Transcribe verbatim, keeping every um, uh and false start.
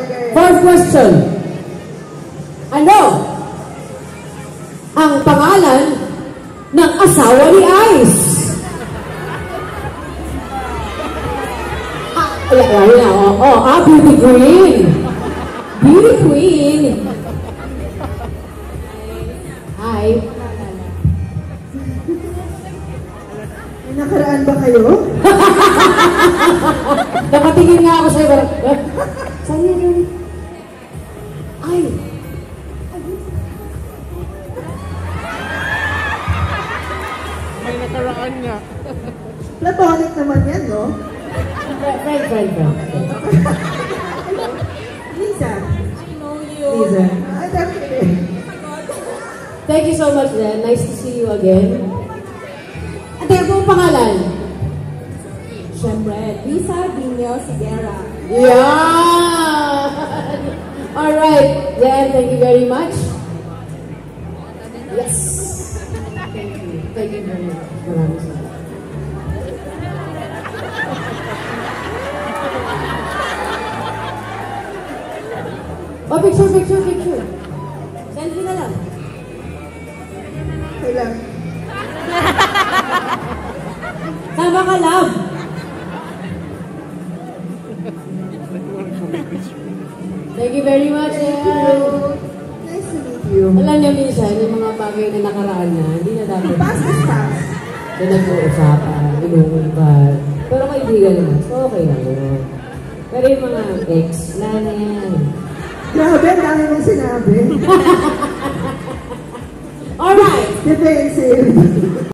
Fourth question. Ano ang pangalan ng asawa ni Ice? Ah, wala na. Oh, oh, ah, Beauty Queen. Beauty Queen. Hi. May nakaraan ba kayo? Nakatingin nga ako sa'yo. Saan yun? Ay. May nakaraan nga. Platonic naman yan, no? Friend, friend, friend. Liza. I know you. Liza. Ay, definitely. Thank you so much, then. Nice to see you again. Ate, ano ang pangalan? Siyempre, Aiza Seguerra. Yeah! Alright. Then, thank you very much. Yes. Thank you. Thank you very much. Maraming salamat. Oh, picture, picture, picture. Selfie na lang. Kailan? Sama ka, love. Thank you very much. Thank you. Nice to meet you. Alam niyo minsan, yung mga bagay na nakaraan na, hindi na dapat. Pass is pass. Na nag-uusapan, inuungkat. Pero kaibigan naman, so okay lang yun. Pero yung mga ex, wala na yan. Grabe, ang dami mong sinabi. Alright! Defensive.